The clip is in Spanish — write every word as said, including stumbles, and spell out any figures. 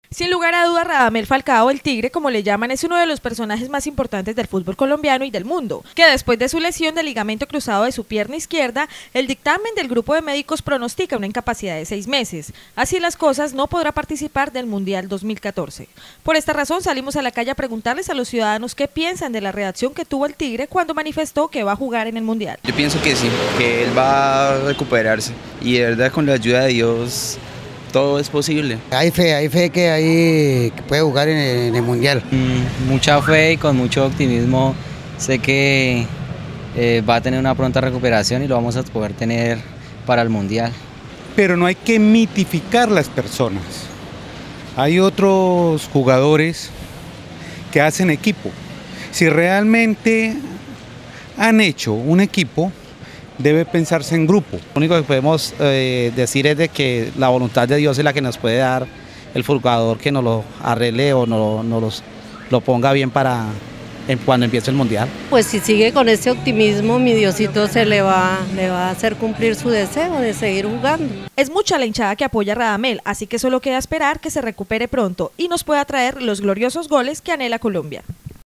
Sin lugar a dudas, Radamel Falcao, el Tigre, como le llaman, es uno de los personajes más importantes del fútbol colombiano y del mundo, que después de su lesión de ligamento cruzado de su pierna izquierda, el dictamen del grupo de médicos pronostica una incapacidad de seis meses. Así las cosas, no podrá participar del Mundial dos mil catorce. Por esta razón, salimos a la calle a preguntarles a los ciudadanos qué piensan de la reacción que tuvo el Tigre cuando manifestó que va a jugar en el Mundial. Yo pienso que sí, que él va a recuperarse y de verdad con la ayuda de Dios todo es posible. Hay fe, hay fe que ahí puede jugar en el, en el Mundial. Mm, mucha fe y con mucho optimismo. Sé que eh, va a tener una pronta recuperación y lo vamos a poder tener para el Mundial. Pero no hay que mitificar las personas. Hay otros jugadores que hacen equipo. Si realmente han hecho un equipo, debe pensarse en grupo. Lo único que podemos eh, decir es de que la voluntad de Dios es la que nos puede dar el jugador que nos lo arregle o nos, nos los, lo ponga bien para en, cuando empiece el Mundial. Pues si sigue con ese optimismo, mi Diosito se le va, le va a hacer cumplir su deseo de seguir jugando. Es mucha la hinchada que apoya a Radamel, así que solo queda esperar que se recupere pronto y nos pueda traer los gloriosos goles que anhela Colombia.